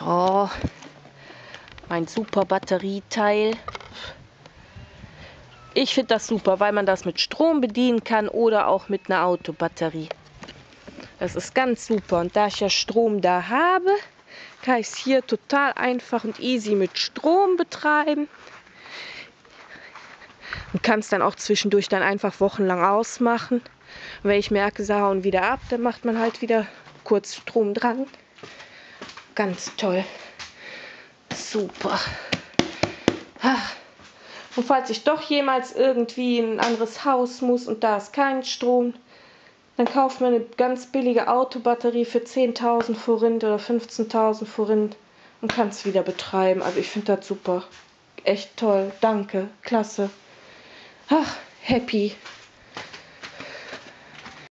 Oh, mein super Batterieteil. Ich finde das super, weil man das mit Strom bedienen kann oder auch mit einer Autobatterie. Das ist ganz super. Und da ich ja Strom da habe, kann ich es hier total einfach und easy mit Strom betreiben. Und kann es dann auch zwischendurch dann einfach wochenlang ausmachen. Und wenn ich merke, sie hauen wieder ab, dann macht man halt wieder kurz Strom dran. Ganz toll. Super. Und falls ich doch jemals irgendwie in ein anderes Haus muss und da ist kein Strom, dann kauft man eine ganz billige Autobatterie für 10.000 Forint oder 15.000 Forint und kann es wieder betreiben. Also ich finde das super. Echt toll. Danke. Klasse. Ach, happy.